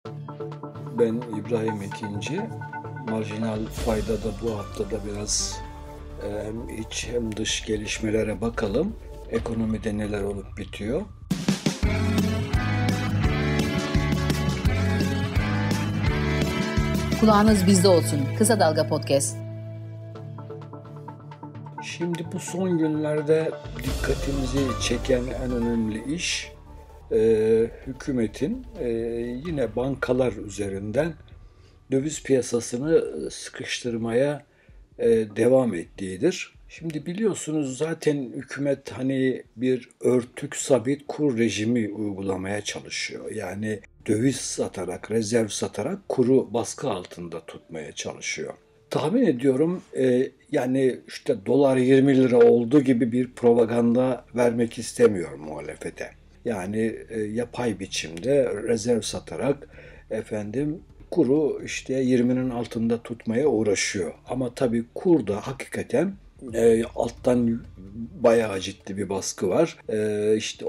Ben İbrahim Ekinci. Marjinal Fayda'da bu haftada biraz hem iç hem dış gelişmelere bakalım. Ekonomide neler olup bitiyor. Kulağınız bizde olsun. Kısa Dalga Podcast. Şimdi bu son günlerde dikkatimizi çeken en önemli iş hükümetin yine bankalar üzerinden döviz piyasasını sıkıştırmaya devam ettiğidir. Şimdi biliyorsunuz zaten hükümet hani bir örtük sabit kur rejimi uygulamaya çalışıyor. Yani döviz satarak, rezerv satarak kuru baskı altında tutmaya çalışıyor. Tahmin ediyorum yani işte dolar 20 lira oldu gibi bir propaganda vermek istemiyor muhalefete. Yani yapay biçimde rezerv satarak kuru işte 20'nin altında tutmaya uğraşıyor. Ama tabii kurda hakikaten alttan bayağı ciddi bir baskı var. İşte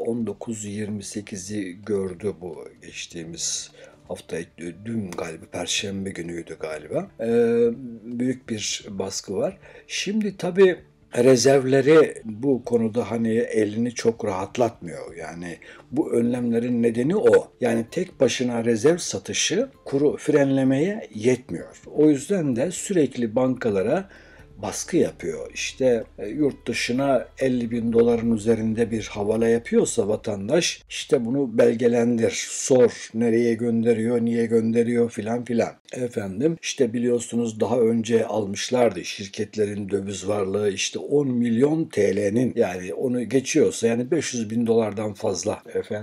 19.28'i gördü bu geçtiğimiz hafta, dün galiba Perşembe günüydü galiba. Büyük bir baskı var. Şimdi tabii rezervleri bu konuda hani elini çok rahatlatmıyor. Yani bu önlemlerin nedeni o. Yani tek başına rezerv satışı kuru frenlemeye yetmiyor. O yüzden de sürekli bankalara baskı yapıyor. İşte yurt dışına 50 bin doların üzerinde bir havale yapıyorsa vatandaş işte bunu belgelendir, sor, nereye gönderiyor, niye gönderiyor filan filan. İşte biliyorsunuz daha önce almışlardı şirketlerin döviz varlığı işte 10 milyon TL'nin, yani onu geçiyorsa yani 500 bin dolardan fazla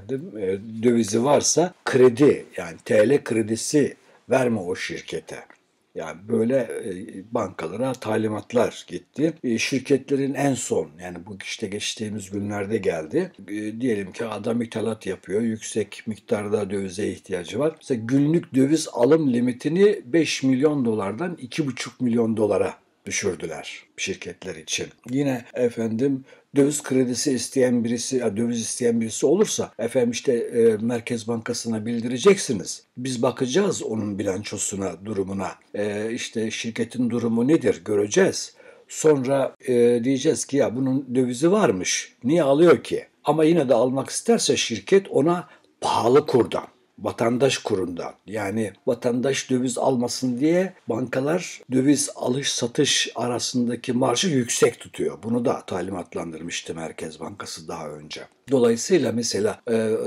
dövizi varsa kredi, yani TL kredisi verme o şirkete. Yani böyle bankalara talimatlar gitti. Şirketlerin en son, yani bu işte geçtiğimiz günlerde geldi. Diyelim ki adam ithalat yapıyor. Yüksek miktarda dövize ihtiyacı var. Mesela günlük döviz alım limitini 5 milyon dolardan 2,5 milyon dolara düşürdüler şirketler için. Yine döviz kredisi isteyen birisi, döviz isteyen birisi olursa işte Merkez Bankası'na bildireceksiniz. Biz bakacağız onun bilançosuna, durumuna. İşte şirketin durumu nedir göreceğiz. Sonra diyeceğiz ki ya bunun dövizi varmış. Niye alıyor ki? Ama yine de almak isterse şirket ona pahalı kurdan, vatandaş kurundan, yani vatandaş döviz almasın diye bankalar döviz alış satış arasındaki marjı yüksek tutuyor. Bunu da talimatlandırmıştı Merkez Bankası daha önce. Dolayısıyla mesela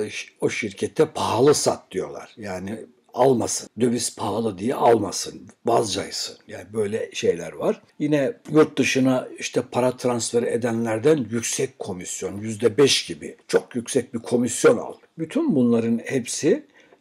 o şirkete pahalı sat diyorlar. Yani almasın. Döviz pahalı diye almasın. Vazgeçsin. Yani böyle şeyler var. Yine yurt dışına işte para transfer edenlerden yüksek komisyon, %5 gibi çok yüksek bir komisyon al. Bütün bunların hepsi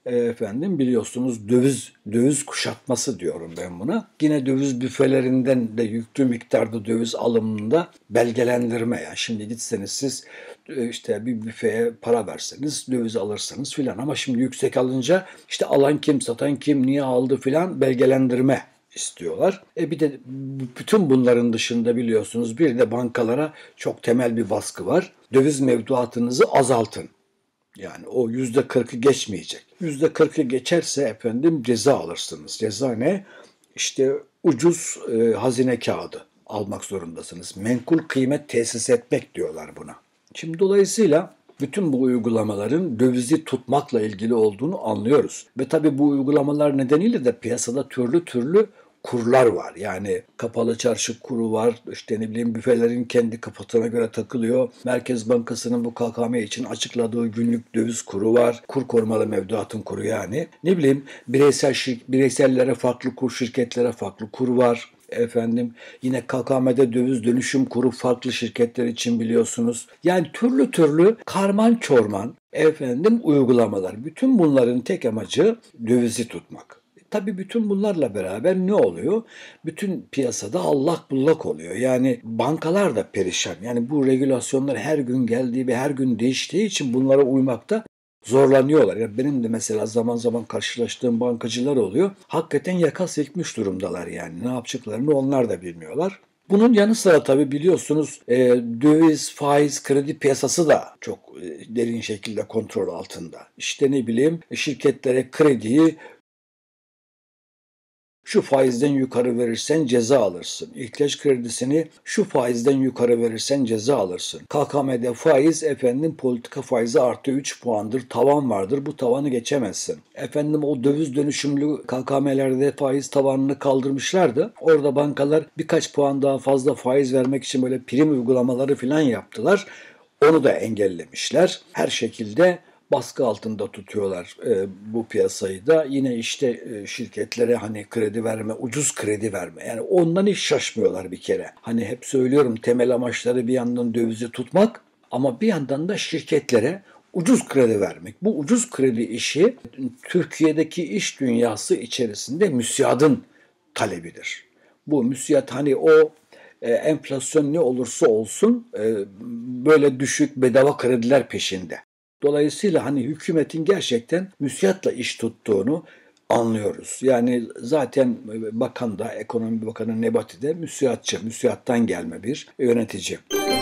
biliyorsunuz döviz kuşatması diyorum ben buna. Yine döviz büfelerinden de yüklü miktarda döviz alımında belgelendirme. Yani şimdi gitseniz siz işte bir büfeye para verseniz döviz alırsınız filan, ama şimdi yüksek alınca işte alan kim, satan kim, niye aldı filan belgelendirme istiyorlar. Bir de bütün bunların dışında biliyorsunuz bir de bankalara çok temel bir baskı var. Döviz mevduatınızı azaltın. Yani o %40'ı geçmeyecek. %40'ı geçerse ceza alırsınız. Ceza ne? İşte ucuz hazine kağıdı almak zorundasınız. Menkul kıymet tesis etmek diyorlar buna. Şimdi dolayısıyla bütün bu uygulamaların dövizi tutmakla ilgili olduğunu anlıyoruz. Ve tabii bu uygulamalar nedeniyle de piyasada türlü türlü kurlar var. Yani kapalı çarşı kuru var. İşte büfelerin kendi kafatına göre takılıyor. Merkez Bankası'nın bu KKM için açıkladığı günlük döviz kuru var. Kur korumalı mevduatın kuru yani. Bireysellere farklı kur, şirketlere farklı kur var. Yine KKM'de döviz dönüşüm kuru farklı şirketler için biliyorsunuz. Yani türlü türlü karman çorman uygulamalar. Bütün bunların tek amacı dövizi tutmak. Tabii bütün bunlarla beraber ne oluyor? Bütün piyasada allak bullak oluyor. Yani bankalar da perişan. Yani bu regülasyonlar her gün geldiği ve her gün değiştiği için bunlara uymakta zorlanıyorlar. Yani benim de mesela zaman zaman karşılaştığım bankacılar oluyor. Hakikaten yaka silkmiş durumdalar yani. Ne yapacaklarını onlar da bilmiyorlar. Bunun yanı sıra tabii biliyorsunuz döviz, faiz, kredi piyasası da çok derin şekilde kontrol altında. İşte şirketlere krediyi şu faizden yukarı verirsen ceza alırsın. İhtiyaç kredisini şu faizden yukarı verirsen ceza alırsın. KKM'de faiz politika faizi artı 3 puandır. Tavan vardır. Bu tavanı geçemezsin. O döviz dönüşümlü KKM'lerde faiz tavanını kaldırmışlardı. Orada bankalar birkaç puan daha fazla faiz vermek için böyle prim uygulamaları falan yaptılar. Onu da engellemişler. Her şekilde baskı altında tutuyorlar bu piyasayı da. Yine şirketlere kredi verme, ucuz kredi verme. Yani ondan hiç şaşmıyorlar bir kere. Hep söylüyorum, temel amaçları bir yandan dövizi tutmak ama bir yandan da şirketlere ucuz kredi vermek. Bu ucuz kredi işi Türkiye'deki iş dünyası içerisinde müsiadın talebidir. Bu müsiat enflasyon ne olursa olsun böyle düşük bedava krediler peşinde. Dolayısıyla hükümetin gerçekten müsiatla iş tuttuğunu anlıyoruz. Yani zaten bakan da, Ekonomi Bakanı Nebati de müsiatçı, müsiattan gelme bir yönetici.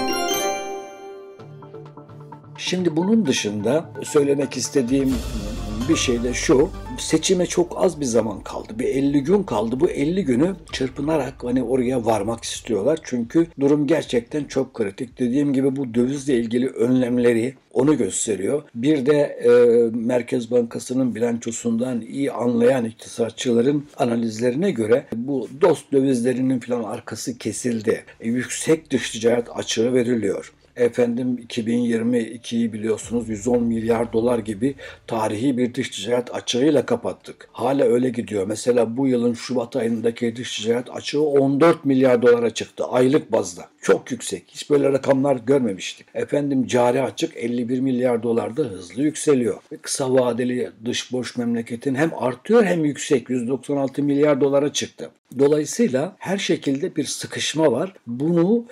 Şimdi bunun dışında söylemek istediğim bir şey de şu: seçime çok az bir zaman kaldı. Bir 50 gün kaldı. Bu 50 günü çırpınarak oraya varmak istiyorlar. Çünkü durum gerçekten çok kritik. Dediğim gibi bu dövizle ilgili önlemleri onu gösteriyor. Bir de Merkez Bankası'nın bilançosundan iyi anlayan iktisatçıların analizlerine göre bu dost dövizlerinin falan arkası kesildi. Yüksek dış ticaret açığı veriliyor. 2022'yi biliyorsunuz 110 milyar dolar gibi tarihi bir dış ticaret açığıyla kapattık. Hala öyle gidiyor. Mesela bu yılın Şubat ayındaki dış ticaret açığı 14 milyar dolara çıktı aylık bazda. Çok yüksek. Hiç böyle rakamlar görmemiştik. Cari açık 51 milyar dolarda hızlı yükseliyor. Kısa vadeli dış borç memleketin hem artıyor hem yüksek. 196 milyar dolara çıktı. Dolayısıyla her şekilde bir sıkışma var. Bunu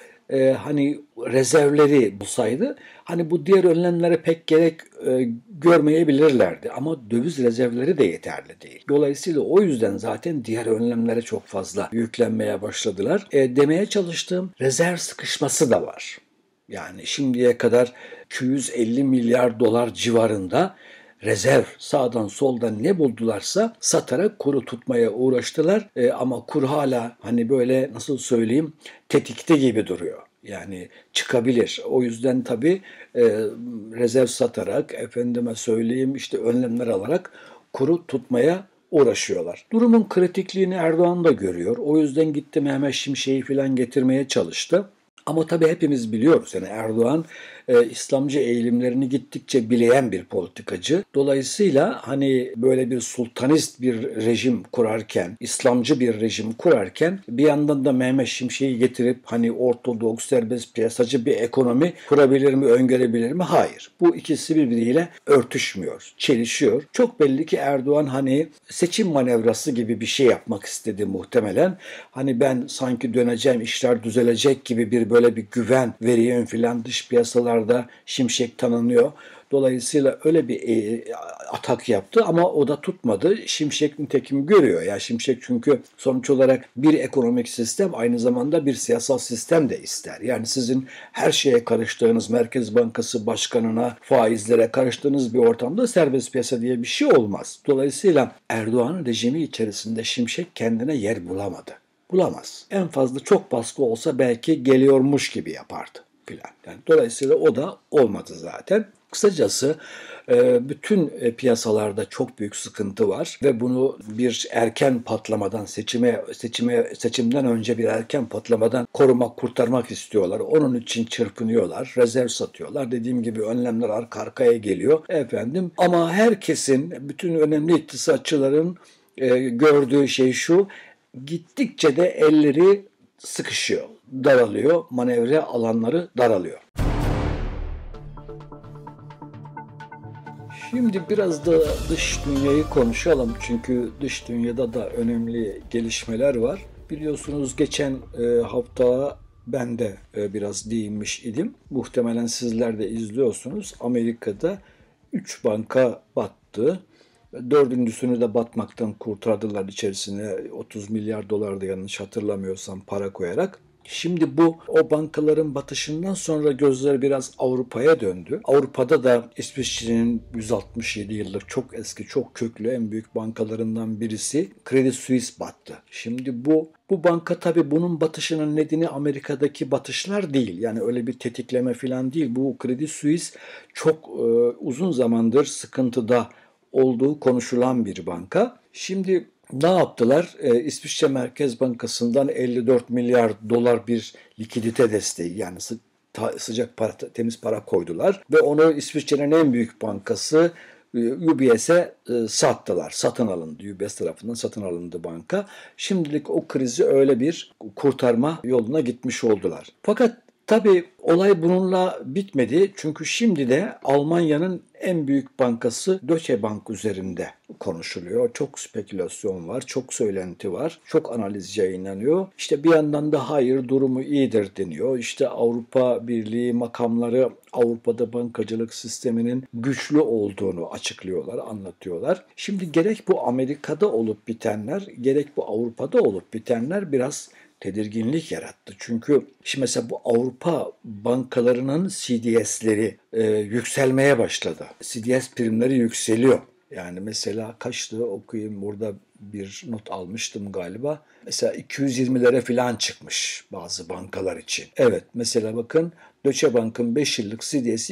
rezervleri bulsaydı bu diğer önlemlere pek gerek görmeyebilirlerdi. Ama döviz rezervleri de yeterli değil. Dolayısıyla o yüzden zaten diğer önlemlere çok fazla yüklenmeye başladılar. Demeye çalıştığım rezerv sıkışması da var. Yani şimdiye kadar 250 milyar dolar civarında rezerv sağdan soldan ne buldularsa satarak kuru tutmaya uğraştılar. Ama kur hala böyle nasıl söyleyeyim, tetikte gibi duruyor. Yani çıkabilir. O yüzden tabii rezerv satarak önlemler alarak kuru tutmaya uğraşıyorlar. Durumun kritikliğini Erdoğan da görüyor. O yüzden gitti Mehmet Şimşek'i falan getirmeye çalıştı. Ama tabii hepimiz biliyoruz Erdoğan İslamcı eğilimlerini gittikçe bileyen bir politikacı. Dolayısıyla böyle bir sultanist bir rejim kurarken, İslamcı bir rejim kurarken bir yandan da Mehmet Şimşek'i getirip ortodoks, serbest piyasacı bir ekonomi kurabilir mi, öngörebilir mi? Hayır. Bu ikisi birbiriyle örtüşmüyor, çelişiyor. Çok belli ki Erdoğan seçim manevrası gibi bir şey yapmak istedi muhtemelen. Ben sanki döneceğim, işler düzelecek gibi böyle bir güven vereyim filan, dış piyasalarda Şimşek tanınıyor. Dolayısıyla öyle bir atak yaptı ama o da tutmadı. Şimşek nitekim görüyor. Ya Şimşek çünkü sonuç olarak bir ekonomik sistem aynı zamanda bir siyasal sistem de ister. Yani sizin her şeye karıştığınız, Merkez Bankası Başkanı'na, faizlere karıştığınız bir ortamda serbest piyasa diye bir şey olmaz. Dolayısıyla Erdoğan'ın rejimi içerisinde Şimşek kendine yer bulamadı. Bulamaz. En fazla çok baskı olsa belki geliyormuş gibi yapardı filan. Dolayısıyla o da olmadı zaten. Kısacası bütün piyasalarda çok büyük sıkıntı var ve bunu bir erken patlamadan, seçimden önce bir erken patlamadan kurtarmak istiyorlar. Onun için çırpınıyorlar, rezerv satıyorlar. Dediğim gibi önlemler arka arkaya geliyor. Ama herkesin, bütün önemli iktisatçıların gördüğü şey şu: gittikçe de elleri sıkışıyor, daralıyor, manevra alanları daralıyor. Şimdi biraz da dış dünyayı konuşalım çünkü dış dünyada da önemli gelişmeler var. Biliyorsunuz geçen hafta ben de biraz değinmiş idim. Muhtemelen sizler de izliyorsunuz. Amerika'da 3 banka battı. 4.'sünü de batmaktan kurtardılar, içerisine 30 milyar dolar da yanlış hatırlamıyorsam para koyarak. Şimdi bu o bankaların batışından sonra gözler biraz Avrupa'ya döndü. Avrupa'da da İsviçre'nin 167 yıllık çok eski, çok köklü en büyük bankalarından birisi Credit Suisse battı. Şimdi bu banka tabii bunun batışının nedeni Amerika'daki batışlar değil. Yani öyle bir tetikleme falan değil. Bu Credit Suisse çok uzun zamandır sıkıntıda olduğu konuşulan bir banka. Şimdi ne yaptılar? İsviçre Merkez Bankası'ndan 54 milyar dolar bir likidite desteği yani sıcak para, temiz para koydular ve onu İsviçre'nin en büyük bankası UBS'e sattılar. Satın alındı. UBS tarafından satın alındı banka. Şimdilik o krizi öyle bir kurtarma yoluna gitmiş oldular. Fakat tabii olay bununla bitmedi. Çünkü şimdi de Almanya'nın en büyük bankası Deutsche Bank üzerinde konuşuluyor. Çok spekülasyon var, çok söylenti var, çok analiz yayınlanıyor. İşte bir yandan da hayır durumu iyidir deniyor. İşte Avrupa Birliği makamları Avrupa'da bankacılık sisteminin güçlü olduğunu açıklıyorlar, anlatıyorlar. Şimdi gerek bu Amerika'da olup bitenler, gerek bu Avrupa'da olup bitenler biraz tedirginlik yarattı. Çünkü şimdi mesela bu Avrupa bankalarının CDS'leri yükselmeye başladı. CDS primleri yükseliyor. Yani mesela kaçtı okuyayım burada bir not almıştım galiba. Mesela 220'lere falan çıkmış bazı bankalar için. Evet mesela bakın Deutsche Bank'ın 5 yıllık CDS'i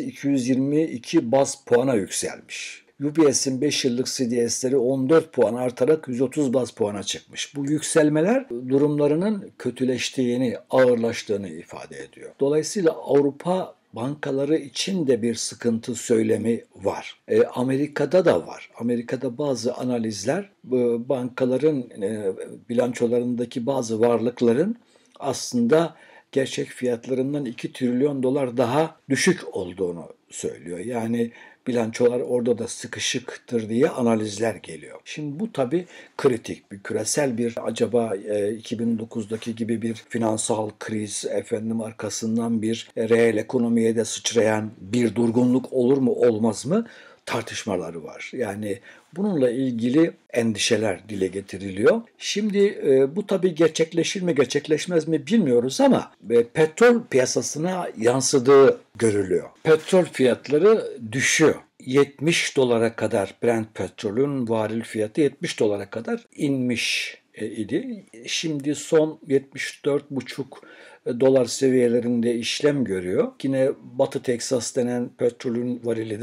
222 baz puana yükselmiş. UBS'in 5 yıllık CDS'leri 14 puan artarak 130 baz puana çıkmış. Bu yükselmeler durumlarının kötüleştiğini, ağırlaştığını ifade ediyor. Dolayısıyla Avrupa bankaları için de bir sıkıntı söylemi var. Amerika'da da var. Amerika'da bazı analizler bankaların bilançolarındaki bazı varlıkların aslında gerçek fiyatlarından 2 trilyon dolar daha düşük olduğunu söylüyor. Yani bilançolar orada da sıkışıktır diye analizler geliyor. Şimdi bu tabii kritik, bir küresel bir acaba 2009'daki gibi bir finansal kriz arkasından bir reel ekonomiye de sıçrayan bir durgunluk olur mu olmaz mı tartışmaları var. Yani bununla ilgili endişeler dile getiriliyor. Şimdi bu tabii gerçekleşir mi gerçekleşmez mi bilmiyoruz ama petrol piyasasına yansıdığı görülüyor. Petrol fiyatları düşüyor. 70 dolara kadar Brent petrolün varil fiyatı 70 dolara kadar inmiş idi. Şimdi son 74,5 dolar seviyelerinde işlem görüyor. Yine Batı Teksas denen petrolün varili de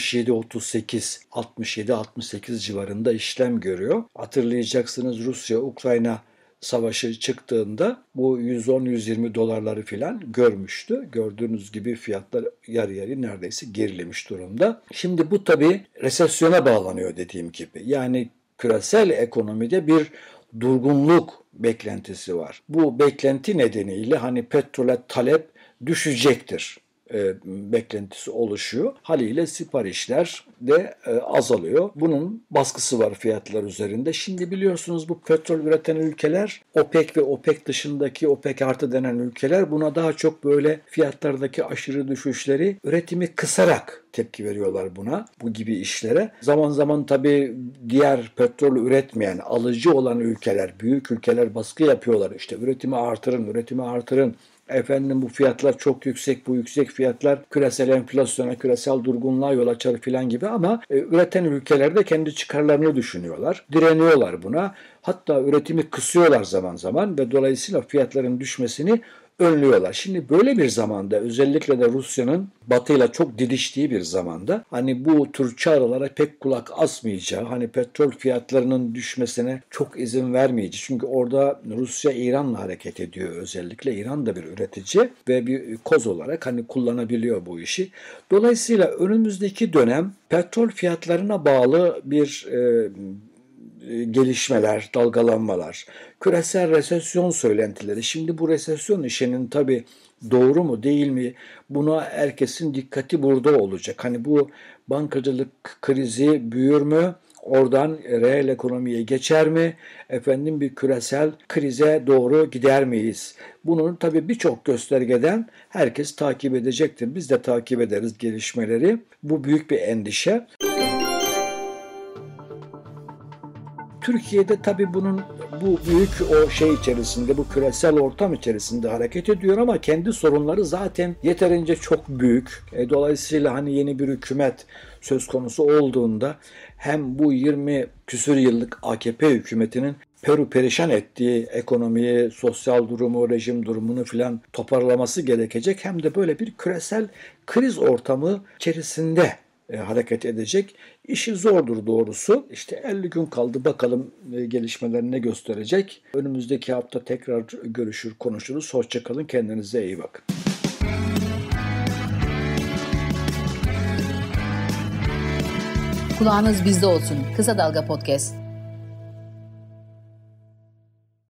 67-68 civarında işlem görüyor. Hatırlayacaksınız Rusya-Ukrayna savaşı çıktığında bu 110-120 dolarları filan görmüştü. Gördüğünüz gibi fiyatlar yarı yarıya neredeyse gerilemiş durumda. Şimdi bu tabii resesyona bağlanıyor dediğim gibi. Yani küresel ekonomide bir durgunluk beklentisi var. Bu beklenti nedeniyle hani petrole talep düşecektir beklentisi oluşuyor. Haliyle siparişler de azalıyor. Bunun baskısı var fiyatlar üzerinde. Şimdi biliyorsunuz bu petrol üreten ülkeler OPEC ve OPEC dışındaki OPEC artı denen ülkeler buna daha çok böyle fiyatlardaki aşırı düşüşleri üretimi kısarak tepki veriyorlar buna, bu gibi işlere. Zaman zaman tabii diğer petrol üretmeyen, alıcı olan ülkeler, büyük ülkeler baskı yapıyorlar. İşte üretimi artırın, üretimi artırın. Efendim bu fiyatlar çok yüksek, bu yüksek fiyatlar küresel enflasyona, küresel durgunluğa yol açar filan gibi ama üreten ülkeler de kendi çıkarlarını düşünüyorlar. Direniyorlar buna. Hatta üretimi kısıyorlar zaman zaman ve dolayısıyla fiyatların düşmesini önlüyorlar. Şimdi böyle bir zamanda özellikle de Rusya'nın Batı'yla çok didiştiği bir zamanda hani bu tür çağrılara pek kulak asmayacağı, hani petrol fiyatlarının düşmesine çok izin vermeyeceği. Çünkü orada Rusya İran'la hareket ediyor özellikle. İran da bir üretici ve bir koz olarak hani kullanabiliyor bu işi. Dolayısıyla önümüzdeki dönem petrol fiyatlarına bağlı bir gelişmeler, dalgalanmalar, küresel resesyon söylentileri. Şimdi bu resesyon işinin tabii doğru mu değil mi? Buna herkesin dikkati burada olacak. Hani bu bankacılık krizi büyür mü? Oradan reel ekonomiye geçer mi? Efendim bir küresel krize doğru gider miyiz? Bunun tabii birçok göstergeden herkes takip edecektir. Biz de takip ederiz gelişmeleri. Bu büyük bir endişe. Türkiye'de tabii bu büyük içerisinde, bu küresel ortam içerisinde hareket ediyor ama kendi sorunları zaten yeterince çok büyük. Dolayısıyla hani yeni bir hükümet söz konusu olduğunda hem bu 20 küsur yıllık AKP hükümetinin perişan ettiği ekonomiyi, sosyal durumu, rejim durumunu filan toparlaması gerekecek, hem de böyle bir küresel kriz ortamı içerisinde hareket edecek. İşi zordur doğrusu. İşte 50 gün kaldı, bakalım gelişmeler ne gösterecek. Önümüzdeki hafta tekrar görüşür, konuşuruz. Hoşça kalın, kendinize iyi bakın. Kulağınız bizde olsun. Kısa Dalga Podcast.